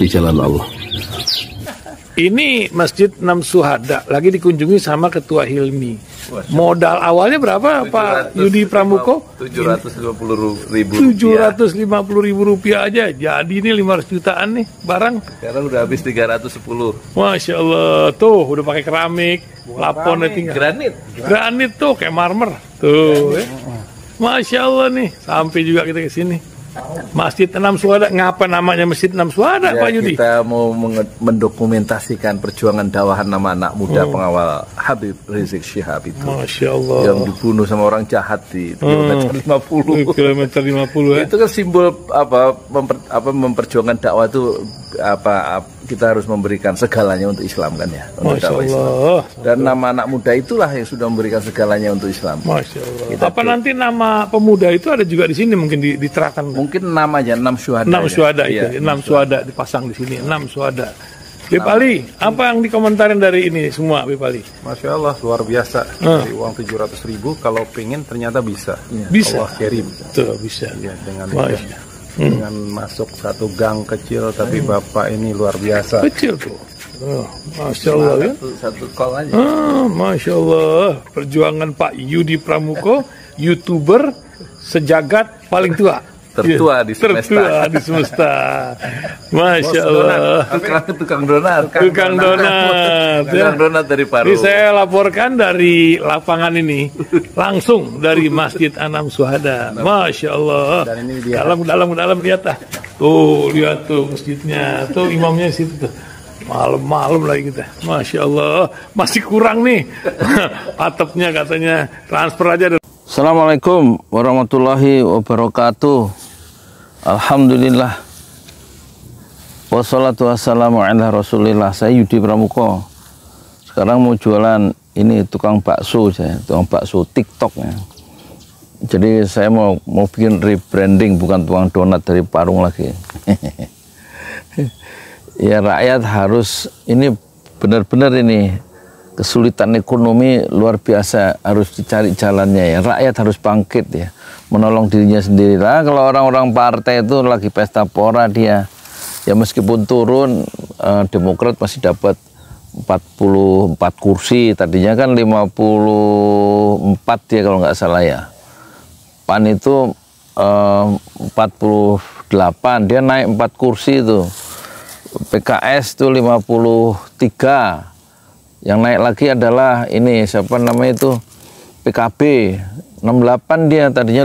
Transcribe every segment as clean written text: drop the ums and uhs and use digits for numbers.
di jalan Allah. Ini Masjid Enam Syuhada lagi dikunjungi sama Ketua Hilmi. Modal awalnya berapa Pak Yudi Pramuko? 750.000 rupiah aja. Jadi ini 500 jutaan nih barang. Sekarang udah habis 310. Masya Allah, tuh udah pakai keramik, laponnya tinggal. Granit tuh kayak marmer. Tuh, Masya Allah nih, sampai juga kita ke sini. Masjid Enam Syuhada, ngapa namanya Masjid Enam Syuhada, ya, Pak Yudi? Kita mau mendokumentasikan perjuangan dakwah nama anak muda pengawal Habib Rizik Syihab itu. Masya Allah. Yang dibunuh sama orang jahat di kilometer 50. Kilometer 50 ya. Itu kan simbol memperjuangkan dakwah itu kita harus memberikan segalanya untuk Islam kan ya. Untuk Masya dakwah Allah. Islam. Dan nama anak muda itulah yang sudah memberikan segalanya untuk Islam. Masya Allah. Apa nanti nama pemuda itu ada juga di sini mungkin diterangkan? Mungkin namanya Enam Syuhada. Enam Syuhada itu, iya, Enam Syuhada dipasang di sini, Enam Syuhada. Bipali, apa yang dikomentarin dari ini semua, Bipali? Masya Allah, luar biasa. Dari uang 700.000, kalau pengen ternyata bisa. Bisa. Allah kirim. Tuh, bisa. Ya, dengan masuk satu gang kecil, tapi Bapak ini luar biasa. Kecil tuh. Masya Allah ya. Satu call aja. Masya Allah. Perjuangan Pak Yudi Pramuko, YouTuber sejagat paling tua. Tertua di semesta. Tertua di semesta. Masya Allah. Tukang donat. Tukang donat. Tukang donat dari Paru. Ini saya laporkan dari lapangan ini, langsung dari Masjid Enam Syuhada. Masya Allah. Dan ini dia. Dalam lihat ah. Tuh lihat tuh masjidnya. Tuh imamnya di situ tuh. Malam-malam lagi kita. Masya Allah. Masih kurang nih. Atapnya katanya transfer aja. Assalamualaikum warahmatullahi wabarakatuh. Alhamdulillah. Wassalatu wassalamu ala rasulillah. Saya Yudi Pramuko. Sekarang mau jualan ini tukang bakso saya, tukang bakso TikTok ya. Jadi saya mau bikin rebranding, bukan tukang donat dari Parung lagi. Ya rakyat harus, ini benar-benar ini kesulitan ekonomi luar biasa, harus dicari jalannya ya. Rakyat harus bangkit ya, menolong dirinya sendiri lah. Kalau orang-orang partai itu lagi pesta pora dia, ya meskipun turun, Demokrat masih dapat 44 kursi, tadinya kan 54 dia kalau nggak salah ya. PAN itu 48, dia naik 4 kursi itu. PKS itu 53. Yang naik lagi adalah ini siapa namanya itu PKB 68, dia tadinya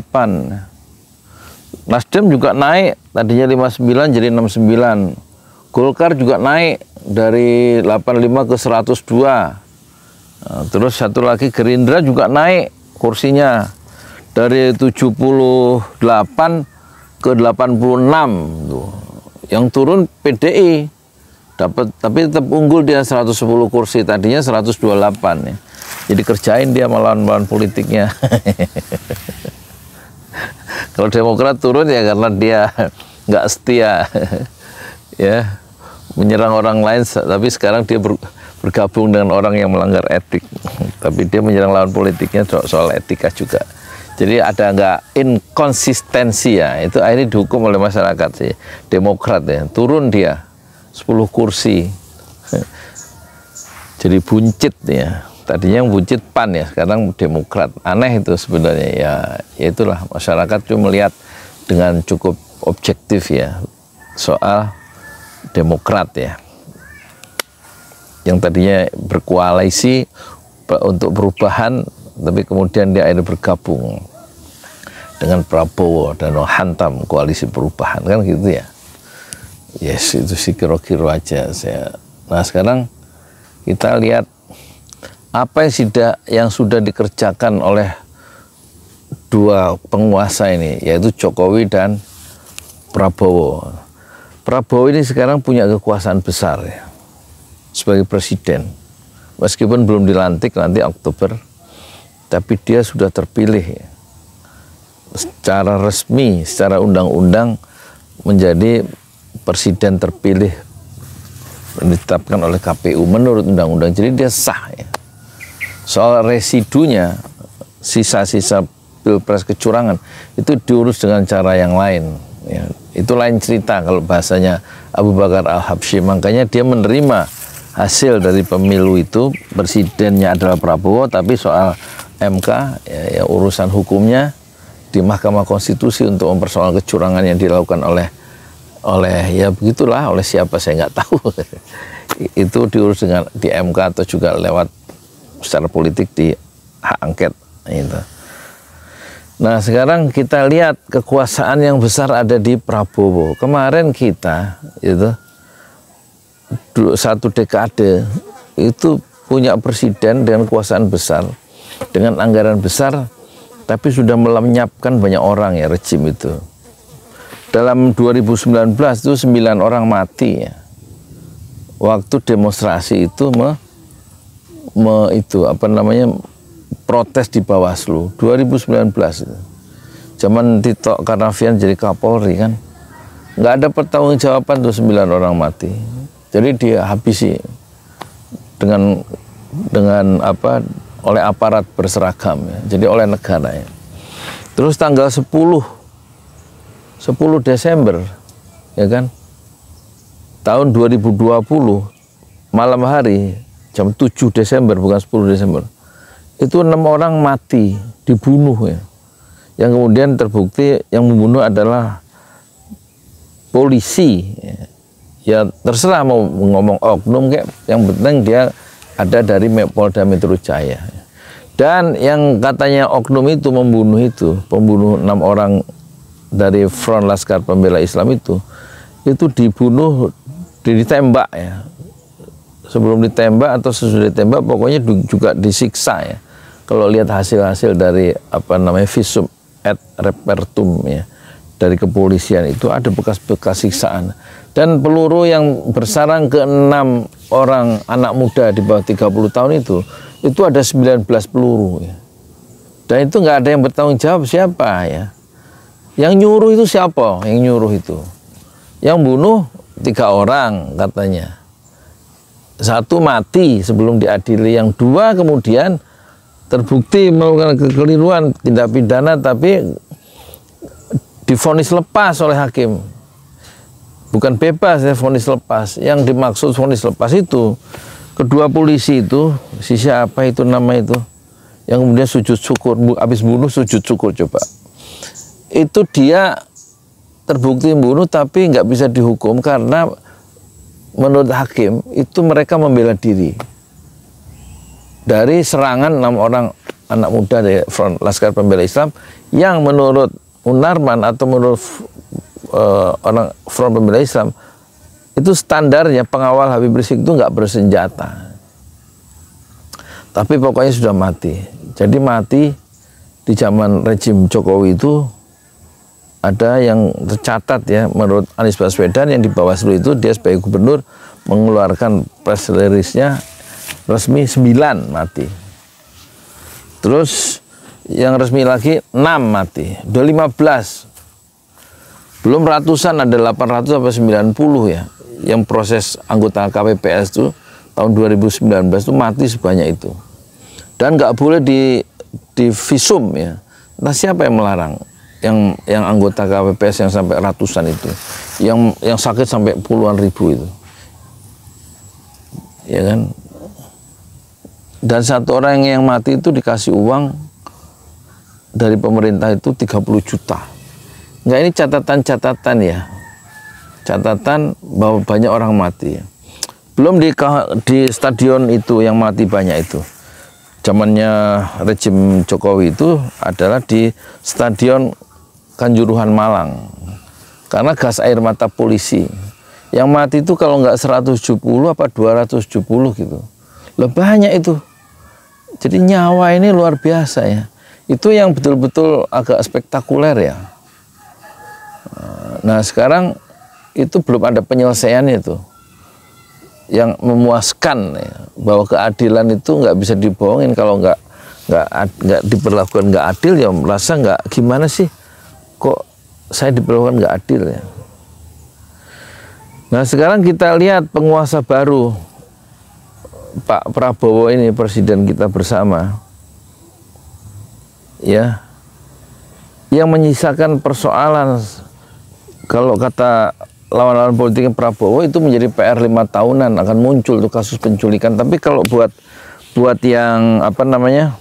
58. Nasdem juga naik, tadinya 59 jadi 69. Golkar juga naik dari 85 ke 102. Nah, terus satu lagi Gerindra juga naik kursinya dari 78 ke 86 tuh. Yang turun PDI dapat, tapi tetap unggul dia 110 kursi, tadinya 128 ya. Jadi kerjain dia melawan politiknya. Kalau Demokrat turun ya karena dia nggak setia ya, menyerang orang lain, tapi sekarang dia bergabung dengan orang yang melanggar etik. Tapi dia menyerang lawan politiknya soal etika juga. Jadi ada nggak inkonsistensi ya, itu akhirnya dihukum oleh masyarakat sih. Demokrat ya, turun dia 10 kursi. Jadi buncit ya. Tadinya yang buncit PAN ya, sekarang Demokrat. Aneh itu sebenarnya ya. Ya itulah, masyarakat cuma melihat dengan cukup objektif ya soal Demokrat ya. Yang tadinya berkoalisi untuk perubahan, tapi kemudian dia akhirnya bergabung dengan Prabowo dan menghantam koalisi perubahan, kan gitu ya. Yes, itu sih kira-kira aja saya. Nah sekarang kita lihat apa yang sudah dikerjakan oleh dua penguasa ini, yaitu Jokowi dan Prabowo. Prabowo ini sekarang punya kekuasaan besar ya, sebagai presiden. Meskipun belum dilantik nanti Oktober, tapi dia sudah terpilih ya, secara resmi, secara undang-undang menjadi presiden terpilih ditetapkan oleh KPU menurut undang-undang. Jadi dia sah ya. Soal residunya, sisa-sisa pilpres kecurangan itu diurus dengan cara yang lain ya. Itu lain cerita kalau bahasanya Abu Bakar Al-Habsyi. Makanya dia menerima hasil dari pemilu itu, presidennya adalah Prabowo, tapi soal MK ya urusan hukumnya di Mahkamah Konstitusi untuk mempersoal kecurangan yang dilakukan oleh ya begitulah, oleh siapa saya nggak tahu. Itu diurus dengan di MK atau juga lewat secara politik di hak angket gitu. Nah sekarang kita lihat kekuasaan yang besar ada di Prabowo. Kemarin kita itu 1 dekade itu punya presiden dengan kekuasaan besar, dengan anggaran besar, tapi sudah melenyapkan banyak orang ya rejim itu. Dalam 2019 itu 9 orang mati ya. Waktu demonstrasi itu protes di Bawaslu 2019 itu. Zaman Tito Karnavian jadi Kapolri kan, nggak ada pertanggungjawaban tuh 9 orang mati. Jadi dia habisi dengan oleh aparat berseragam ya. Jadi oleh negara ya. Terus tanggal 10 Desember ya kan, tahun 2020 malam hari jam 7 Desember bukan 10 Desember itu 6 orang mati dibunuh ya. Yang kemudian terbukti yang membunuh adalah polisi ya terserah mau ngomong oknum kayak, yang penting dia ada dari Polda Metro Jaya. Dan yang katanya oknum itu pembunuh 6 orang dari Front Laskar Pembela Islam itu dibunuh, ditembak ya. Sebelum ditembak atau sesudah ditembak pokoknya juga disiksa ya. Kalau lihat hasil-hasil dari visum et repertum ya dari kepolisian itu ada bekas-bekas siksaan. Dan peluru yang bersarang ke 6 orang anak muda di bawah 30 tahun itu ada 19 peluru ya. Dan itu nggak ada yang bertanggung jawab siapa ya. Yang nyuruh itu siapa? Yang nyuruh itu. Yang bunuh 3 orang katanya. 1 mati sebelum diadili, yang 2 kemudian terbukti melakukan kekeliruan tindak pidana tapi divonis lepas oleh hakim. Bukan bebas ya, vonis lepas. Yang dimaksud vonis lepas itu kedua polisi itu, siapa itu nama itu, yang kemudian sujud syukur, habis bunuh sujud syukur coba. Itu dia terbukti bunuh tapi nggak bisa dihukum karena menurut hakim itu mereka membela diri dari serangan 6 orang anak muda dari Front Laskar Pembela Islam yang menurut Munarman atau menurut orang Front Pembela Islam itu standarnya pengawal Habib Rizik itu nggak bersenjata, tapi pokoknya sudah mati. Jadi mati di zaman rejim Jokowi itu ada yang tercatat ya, menurut Anies Baswedan yang di Bawaslu itu dia sebagai gubernur mengeluarkan press release-nya resmi 9 mati. Terus yang resmi lagi 6 mati, udah 15. Belum ratusan, ada 800 sampai 90 ya. Yang proses anggota KPPS itu tahun 2019 itu mati sebanyak itu. Dan nggak boleh di visum ya. Nah siapa yang melarang? Yang anggota KPPS yang sampai ratusan itu, yang sakit sampai puluhan ribu itu, ya kan? Dan 1 orang yang mati itu dikasih uang dari pemerintah itu 30 juta. Enggak, ini catatan ya, catatan bahwa banyak orang mati. Belum di stadion itu yang mati banyak itu. Zamannya rejim Jokowi itu adalah di stadion Kanjuruhan Malang, karena gas air mata polisi. Yang mati itu kalau nggak 170 apa 270 gitu. Lebih banyak itu. Jadi nyawa ini luar biasa ya. Itu yang betul-betul agak spektakuler ya. Nah sekarang itu belum ada penyelesaiannya itu yang memuaskan ya, bahwa keadilan itu nggak bisa dibohongin. Kalau nggak diperlakukan nggak adil ya merasa nggak gimana sih, kok saya diperlakukan nggak adil ya. Nah sekarang kita lihat penguasa baru Pak Prabowo ini, presiden kita bersama ya, yang menyisakan persoalan kalau kata lawan-lawan politiknya Prabowo itu menjadi PR 5 tahunan akan muncul tuh kasus penculikan. Tapi kalau buat yang apa namanya,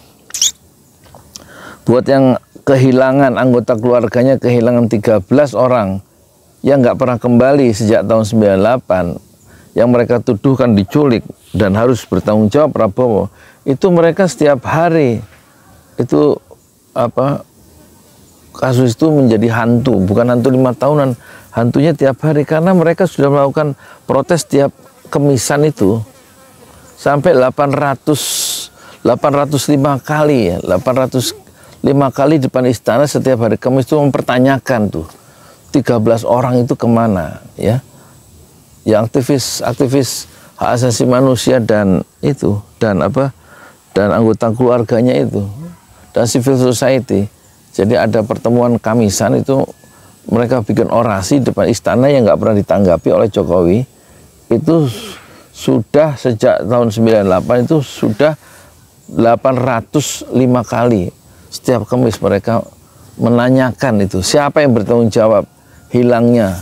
buat yang kehilangan anggota keluarganya, kehilangan 13 orang yang nggak pernah kembali sejak tahun 98, yang mereka tuduhkan diculik dan harus bertanggung jawab Prabowo, itu mereka setiap hari itu apa, kasus itu menjadi hantu, bukan hantu 5 tahunan, hantunya tiap hari, karena mereka sudah melakukan protes tiap Kemisan itu sampai 805 kali ya, 805 kali depan istana setiap hari Kamis itu mempertanyakan tuh 13 orang itu kemana ya, yang aktivis hak asasi manusia dan itu dan anggota keluarganya itu dan civil society. Jadi ada pertemuan Kamisan itu mereka bikin orasi depan istana yang nggak pernah ditanggapi oleh Jokowi. Itu sudah sejak tahun 98 itu sudah 805 kali setiap Kamis mereka menanyakan itu siapa yang bertanggung jawab hilangnya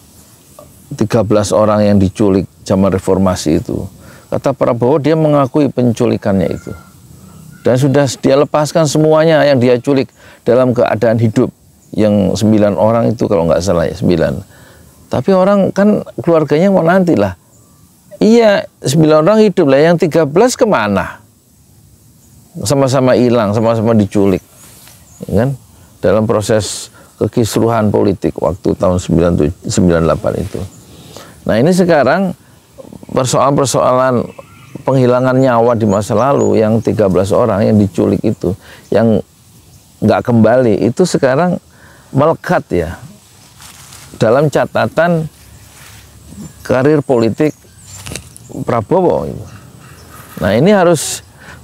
13 orang yang diculik zaman reformasi itu. Kata Prabowo dia mengakui penculikannya itu. Dan sudah dia lepaskan semuanya yang dia culik dalam keadaan hidup. Yang 9 orang itu kalau nggak salah ya, 9. Tapi orang kan keluarganya mau nanti lah. Iya, 9 orang hidup lah, yang 13 kemana? Sama-sama hilang, sama-sama diculik. Ya kan? Dalam proses kekisruhan politik waktu tahun 98 itu. Nah ini sekarang persoalan penghilangan nyawa di masa lalu yang 13 orang yang diculik itu, yang nggak kembali, itu sekarang melekat ya dalam catatan karir politik Prabowo. Nah ini harus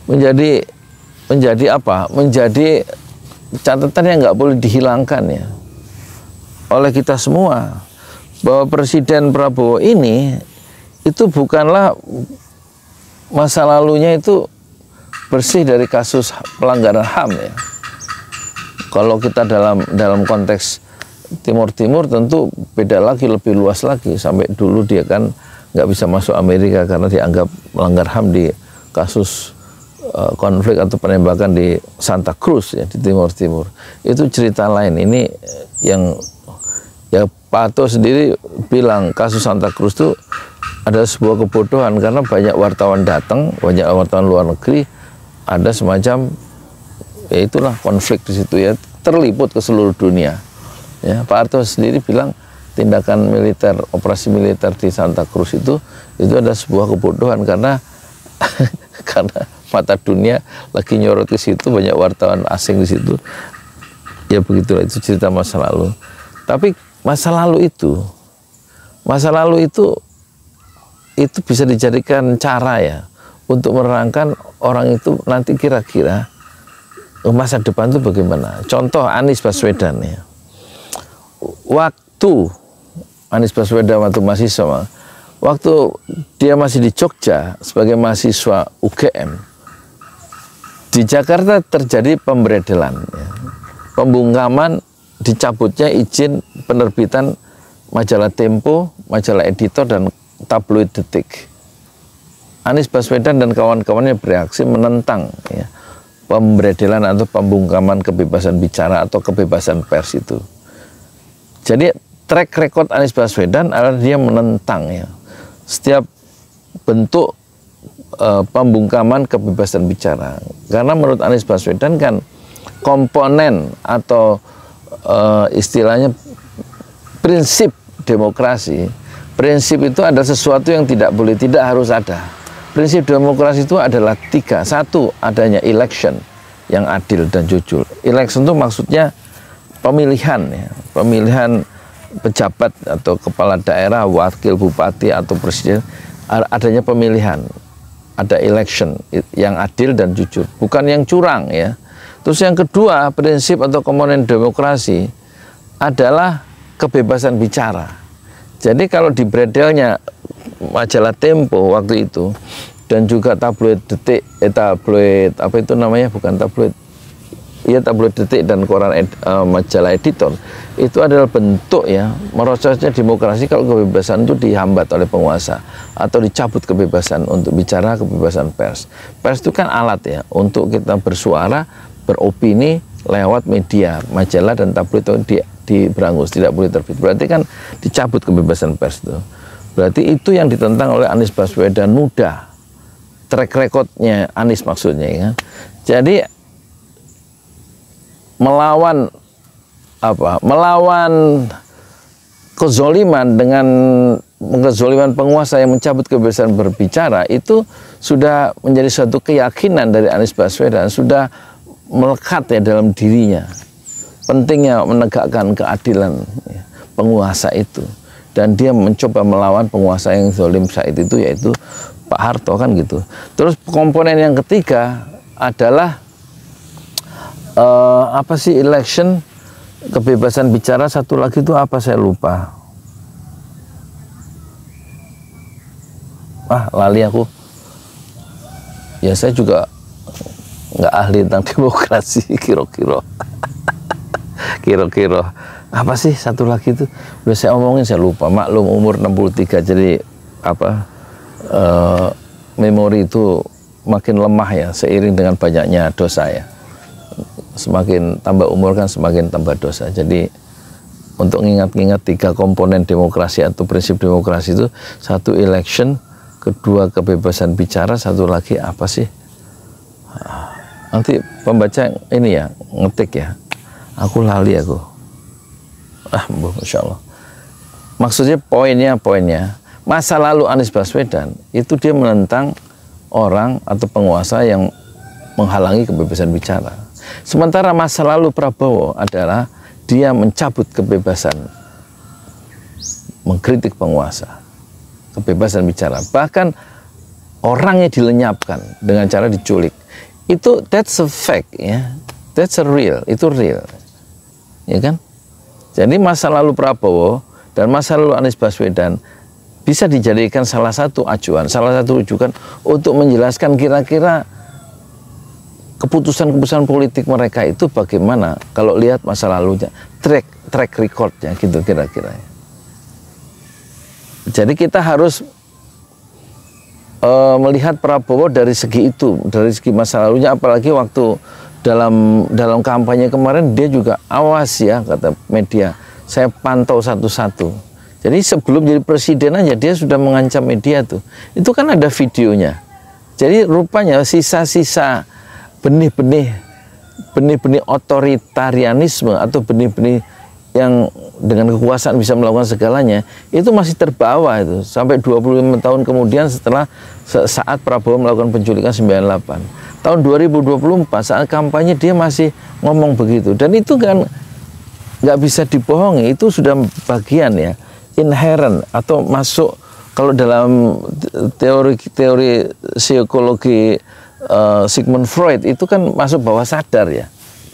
menjadi apa? Menjadi catatan yang nggak boleh dihilangkan ya oleh kita semua, bahwa Presiden Prabowo ini itu bukanlah masa lalunya itu bersih dari kasus pelanggaran HAM ya. Kalau kita dalam konteks Timur tentu beda lagi, lebih luas lagi. Sampai dulu dia kan nggak bisa masuk Amerika karena dianggap melanggar HAM di kasus konflik atau penembakan di Santa Cruz ya, di Timur. Itu cerita lain. Ini yang ya Pak Ato sendiri bilang kasus Santa Cruz itu ada sebuah kebodohan karena banyak wartawan datang, banyak wartawan luar negeri, ada semacam ya itulah konflik di situ ya, terliput ke seluruh dunia. Ya, Pak Harto sendiri bilang tindakan militer, operasi militer di Santa Cruz itu ada sebuah kebodohan karena karena mata dunia lagi nyorot ke situ, banyak wartawan asing di situ. Ya begitulah, itu cerita masa lalu. Tapi masa lalu itu bisa dijadikan cara ya untuk menerangkan orang itu nanti kira-kira masa depan itu bagaimana. Contoh Anies Baswedan ya. Waktu Anies Baswedan waktu mahasiswa, waktu dia masih di Jogja sebagai mahasiswa UGM, di Jakarta terjadi pemberedelan ya. Pembungkaman, dicabutnya izin penerbitan majalah Tempo, majalah Editor, dan tabloid Detik. Anies Baswedan dan kawan-kawannya bereaksi menentang ya, pemberedelan atau pembungkaman kebebasan bicara atau kebebasan pers itu. Jadi track record Anies Baswedan adalah dia menentang ya setiap bentuk pembungkaman kebebasan bicara. Karena menurut Anies Baswedan kan komponen atau istilahnya prinsip demokrasi, prinsip itu adalah sesuatu yang tidak boleh, tidak harus ada. Prinsip demokrasi itu adalah 3. 1, adanya election yang adil dan jujur. Election itu maksudnya pemilihan ya, pemilihan pejabat atau kepala daerah, wakil bupati atau presiden, adanya pemilihan, ada election yang adil dan jujur, bukan yang curang ya. Terus yang kedua, prinsip atau komponen demokrasi adalah kebebasan bicara. Jadi kalau di bredelnya majalah Tempo waktu itu dan juga tabloid Detik, tabloid apa itu namanya, bukan tabloid, ya tabloid Detik dan koran majalah Editor itu adalah bentuk ya merosotnya demokrasi kalau kebebasan itu dihambat oleh penguasa atau dicabut kebebasan untuk bicara, kebebasan pers. Pers itu kan alat ya untuk kita bersuara, beropini lewat media, majalah dan tabloid itu diberangus, tidak boleh terbit. Berarti kan dicabut kebebasan pers itu. Berarti itu yang ditentang oleh Anies Baswedan muda. Track recordnya Anies maksudnya ya. Jadi melawan kezoliman dengan kezoliman penguasa yang mencabut kebebasan berbicara itu sudah menjadi suatu keyakinan dari Anies Baswedan, sudah melekat ya dalam dirinya. Pentingnya menegakkan keadilan ya, penguasa itu, dan dia mencoba melawan penguasa yang zalim saat itu yaitu Pak Harto kan gitu. Terus komponen yang ketiga adalah apa sih election, kebebasan bicara, satu lagi itu apa saya lupa. Lali aku. Ya saya juga nggak ahli tentang demokrasi kira-kira. Kira-kira apa sih satu lagi itu? Udah saya omongin saya lupa. Maklum umur 63 jadi apa? Memori itu makin lemah ya seiring dengan banyaknya dosa ya. Semakin tambah umur kan semakin tambah dosa. Jadi untuk ngingat-ngingat 3 komponen demokrasi atau prinsip demokrasi itu, satu election, kedua kebebasan bicara, satu lagi apa sih? Nanti pembaca ini ya ngetik ya. Aku lali aku. Masya Allah. Maksudnya poinnya masa lalu Anies Baswedan itu dia menentang orang atau penguasa yang menghalangi kebebasan bicara. Sementara masa lalu Prabowo adalah dia mencabut kebebasan mengkritik penguasa, kebebasan bicara. Bahkan orangnya dilenyapkan dengan cara diculik. Itu that's a fact ya. That's a real, itu real. Ya kan? Jadi masa lalu Prabowo dan masa lalu Anies Baswedan bisa dijadikan salah satu acuan, salah satu rujukan untuk menjelaskan kira-kira keputusan-keputusan politik mereka itu bagaimana kalau lihat masa lalunya, track recordnya gitu kira-kira. Jadi kita harus melihat Prabowo dari segi itu, dari segi masa lalunya, apalagi waktu dalam kampanye kemarin dia juga awas ya kata media, saya pantau satu-satu. Jadi sebelum jadi presiden aja dia sudah mengancam media tuh. Itu kan ada videonya. Jadi rupanya sisa-sisa benih-benih otoritarianisme atau benih-benih yang dengan kekuasaan bisa melakukan segalanya itu masih terbawa itu sampai 25 tahun kemudian setelah saat Prabowo melakukan penculikan 98. Tahun 2024 saat kampanye dia masih ngomong begitu, dan itu kan nggak bisa dibohongi, itu sudah bagian ya inherent atau masuk kalau dalam teori psikologi Sigmund Freud itu kan masuk bawah sadar ya.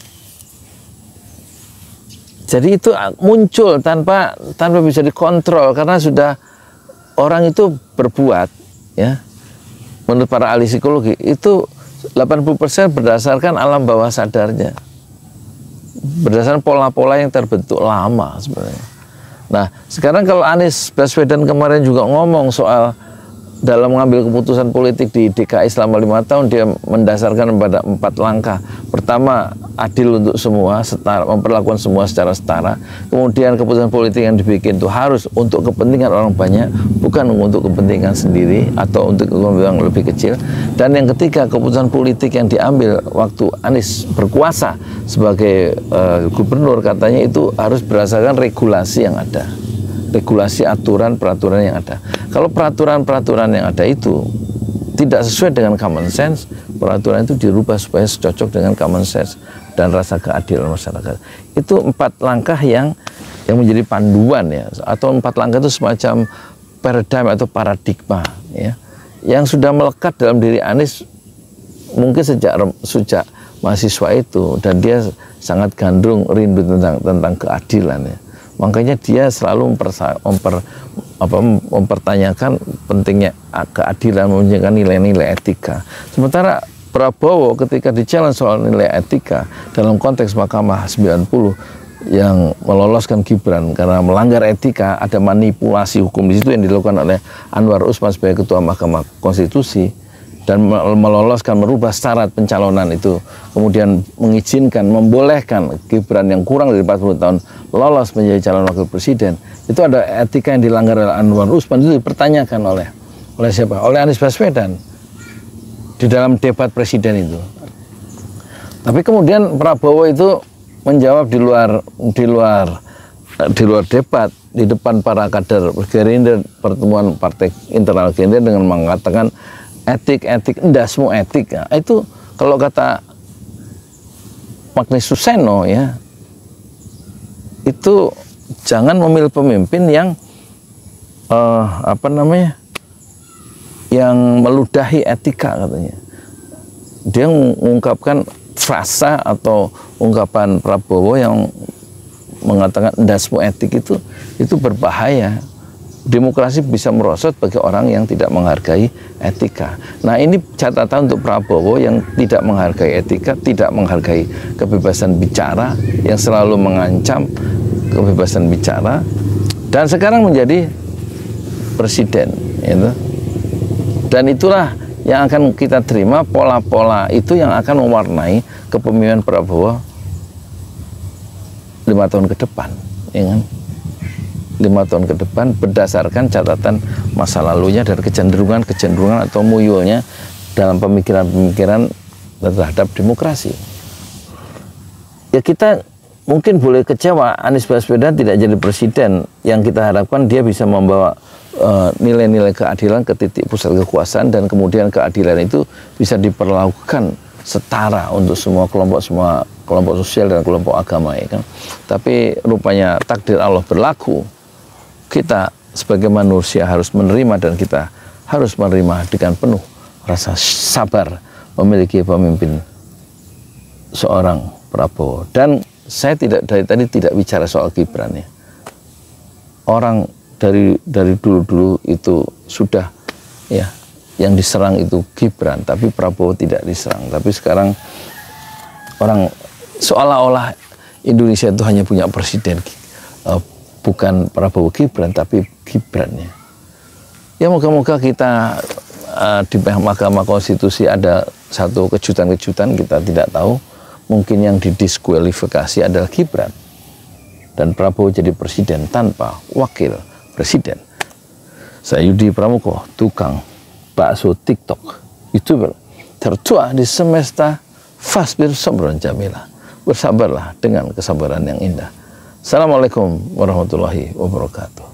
Jadi itu muncul tanpa bisa dikontrol karena sudah orang itu berbuat ya. Menurut para ahli psikologi itu 80% berdasarkan alam bawah sadarnya. Berdasarkan pola-pola yang terbentuk lama sebenarnya. Nah, sekarang kalau Anies Baswedan kemarin juga ngomong soal dalam mengambil keputusan politik di DKI selama 5 tahun dia mendasarkan pada 4 langkah. Pertama, adil untuk semua, setara, memperlakukan semua secara setara. Kemudian keputusan politik yang dibikin itu harus untuk kepentingan orang banyak, bukan untuk kepentingan sendiri atau untuk kepentingan lebih kecil. Dan yang ketiga, keputusan politik yang diambil waktu Anies berkuasa sebagai gubernur katanya itu harus berdasarkan regulasi yang ada. Regulasi peraturan yang ada. Kalau peraturan yang ada itu tidak sesuai dengan common sense, peraturan itu dirubah supaya cocok dengan common sense dan rasa keadilan masyarakat. Itu 4 langkah yang menjadi panduan ya, atau 4 langkah itu semacam paradigm atau paradigma ya, yang sudah melekat dalam diri Anies mungkin sejak mahasiswa itu, dan dia sangat gandrung rindu tentang keadilan ya. Makanya dia selalu mempertanyakan pentingnya keadilan, menunjukkan nilai-nilai etika. Sementara Prabowo ketika di-challenge soal nilai etika dalam konteks Mahkamah 90 yang meloloskan Gibran karena melanggar etika, ada manipulasi hukum di situ yang dilakukan oleh Anwar Usman sebagai Ketua Mahkamah Konstitusi dan meloloskan, merubah syarat pencalonan itu, kemudian mengizinkan, membolehkan Gibran yang kurang dari 40 tahun lolos menjadi calon wakil presiden. Itu ada etika yang dilanggar oleh Anwar Usman, itu dipertanyakan oleh siapa? Oleh Anies Baswedan di dalam debat presiden itu. Tapi kemudian Prabowo itu menjawab di luar debat, di depan para kader Gerindra, pertemuan partai internal Gerindra, dengan mengatakan etik, enggak semua etik. Ya. Itu kalau kata Magnes Suseno ya, itu jangan memilih pemimpin yang yang meludahi etika katanya. Dia mengungkapkan frasa atau ungkapan Prabowo yang mengatakan enggak semua etik itu berbahaya. Demokrasi bisa merosot bagi orang yang tidak menghargai etika. Nah, ini catatan untuk Prabowo yang tidak menghargai etika, tidak menghargai kebebasan bicara, yang selalu mengancam kebebasan bicara, dan sekarang menjadi presiden, gitu. Dan itulah yang akan kita terima, pola-pola itu yang akan mewarnai kepemimpinan Prabowo 5 tahun ke depan, ya kan? 5 tahun ke depan berdasarkan catatan masa lalunya dan kecenderungan atau muyulnya dalam pemikiran-pemikiran terhadap demokrasi. Ya, kita mungkin boleh kecewa Anies Baswedan tidak jadi presiden, yang kita harapkan dia bisa membawa nilai-nilai keadilan ke titik pusat kekuasaan, dan kemudian keadilan itu bisa diperlakukan setara untuk semua kelompok sosial dan kelompok agama, ya kan. Tapi rupanya takdir Allah berlaku. Kita sebagai manusia harus menerima, dan kita harus menerima dengan penuh rasa sabar memiliki pemimpin seorang Prabowo. Dan saya dari tadi tidak bicara soal Gibran ya. Orang dari dulu itu sudah ya, yang diserang itu Gibran, tapi Prabowo tidak diserang. Tapi sekarang orang seolah-olah Indonesia itu hanya punya presiden, bukan Prabowo Gibran, tapi Gibrannya. Ya, moga-moga kita di Mahkamah Konstitusi ada satu kejutan-kejutan, kita tidak tahu. Mungkin yang didiskualifikasi adalah Gibran, dan Prabowo jadi presiden tanpa wakil presiden. Saya Yudi Pramuko, tukang bakso TikTok, YouTuber tertua di semesta. Fasbir sabran jamila, bersabarlah dengan kesabaran yang indah. Assalamualaikum warahmatullahi wabarakatuh.